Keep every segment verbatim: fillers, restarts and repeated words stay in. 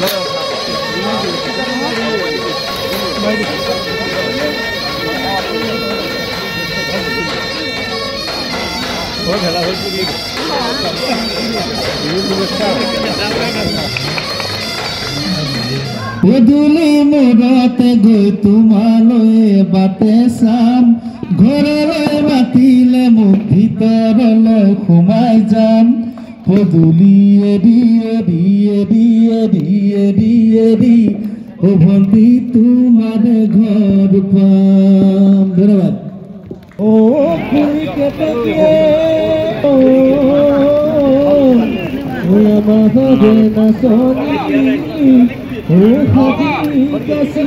পদূলি মূৰতে গৈ তোমালৈ বাটে চাম ঘৰলৈ মাতিলে মোক ভিতৰলৈ সোমাই যাম পদূলি এৰি এৰি এৰি এৰি এৰি এৰি উভতি তোমাৰ ঘৰ পাম। ধন্যবাদ। ও খুৰী কেতকীয়ে মহৰে নাচনী ও হাজি কাছি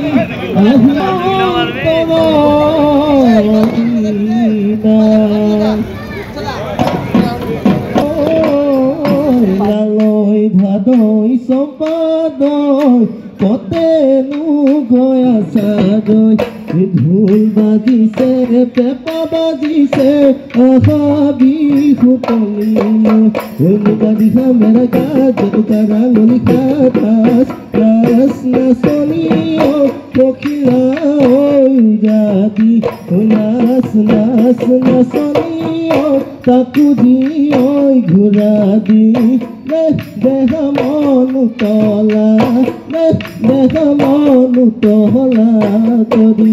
লালই ভাদৈ চম্পাদৈ কতেনো গৈ আছা গৈ ঢোল বাজিছে পেঁপা বাজিছে আহা বিহু তলিলৈ বাজিছা মেৰা গাজ জেতুকা ৰাঙনি কাটাচ নাচ নাচনি পখিলা জাতি নাচ নাচ নাচনি তাকু দি ঘূৰা দি দেহ মনু তলা দেহ মনু তলা কৰি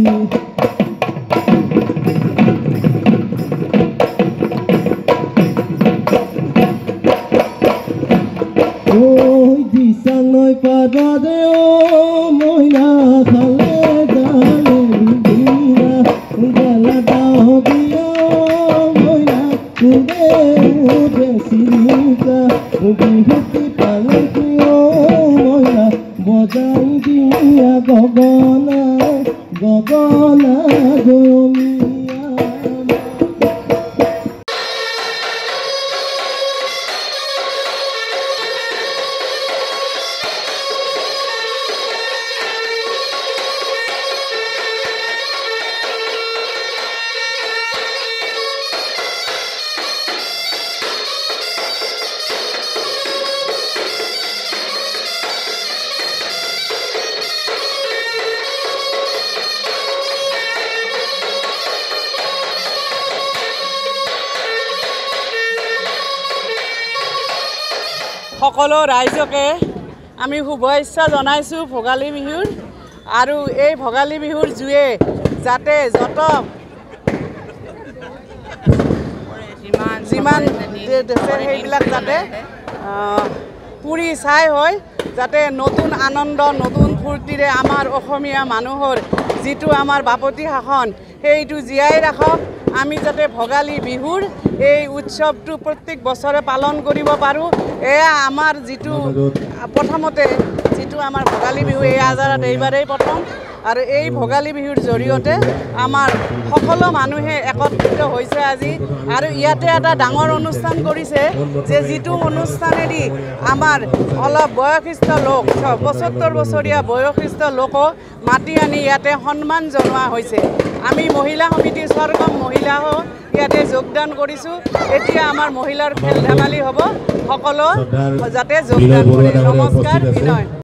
ঐ দিচানৈ পাদৰে ও মইনা খালে গালে বিনা গলা দাও দিয়া মইনা কুবে উঠে চিলিকা বিহুতি পালকি ও মইনা বজাই দিয়া গগনা গগনা গৰমীয়া। সকলো ৰাইজকে আমি শুভেচ্ছা জনাইছোঁ ভোগালী বিহুৰ। আৰু এই ভোগালী বিহুৰ জুয়ে যাতে যত যিমান সেইবিলাক যাতে পুৰি চাই হয় যাতে নতুন আনন্দ নতুন ফূৰ্তিৰে আমাৰ অসমীয়া মানুহৰ যিটো আমাৰ বাপতি শাসন সেইটো জীয়াই ৰাখক। আমি যাতে ভোগালী বিহুৰ এই উৎসৱটো প্ৰত্যেক বছৰে পালন কৰিব পাৰোঁ। এয়া আমাৰ যিটো প্ৰথমতে যিটো আমাৰ ভোগালী বিহু এই আজাৰত এইবাৰেই প্ৰথম। আৰু এই ভোগালী বিহুৰ জৰিয়তে আমাৰ সকলো মানুহে একত্ৰিত হৈছে আজি। আৰু ইয়াতে এটা ডাঙৰ অনুষ্ঠান কৰিছে যে যিটো অনুষ্ঠানেদি আমাৰ অলপ বয়সিষ্ঠ লোক পঁচত্তৰ বছৰীয়া বয়সিষ্ঠ লোকক মাতি আনি ইয়াতে সন্মান জনোৱা হৈছে। আমি মহিলা সমিতি স্বৰ্গম মহিলাও ইয়াতে যোগদান কৰিছোঁ। এতিয়া আমাৰ মহিলাৰ খেল ধেমালি হ'ব, সকলো যাতে যোগদান কৰে। নমস্কাৰ, বিনয়।